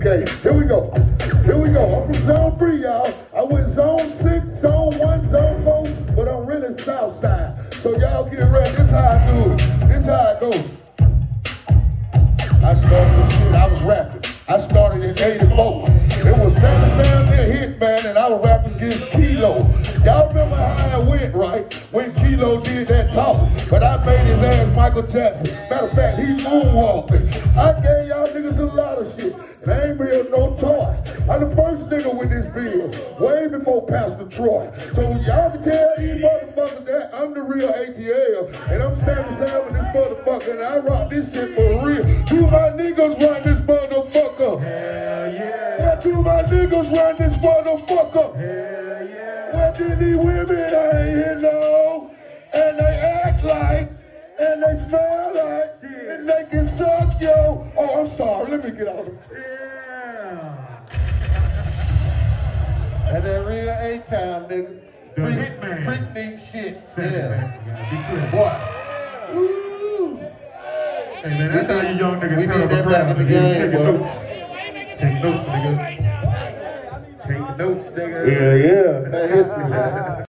Okay, here we go. Here we go. I'm from zone 3, y'all. I went zone 6, zone 1, zone 4, but I'm really south side. So y'all get ready. This how I do it. This how I go. I started this shit. I was rapping. I started in 84. It was Sammy the Hitman, and I was rapping against Kilo. Y'all remember how it went, right? When Kilo did that talk. But I made his ass Michael Jackson. Matter of fact, he moonwalking. I gave y'all niggas a lot of shit. And I ain't real no toys. I'm the first nigga with this bill, way before Pastor Troy. So y'all can tell these motherfuckers that I'm the real ATL, and I'm standing with this motherfucker, and I rock this shit for real. Do my niggas run this motherfucker? Hell yeah. Where do my niggas run this motherfucker? Hell yeah. Where do these women I ain't here no? And they act like, and they smell like, shit. And they can suck yo. Oh, I'm sorry, let me get out of it. And that real A-Town, nigga. Freak neat shit. Yeah. Boy. Woo. Hey, man, that's how you young niggas turn up a crowd. Take notes. Take notes, nigga. Take notes, nigga. Yeah, yeah. That history, man.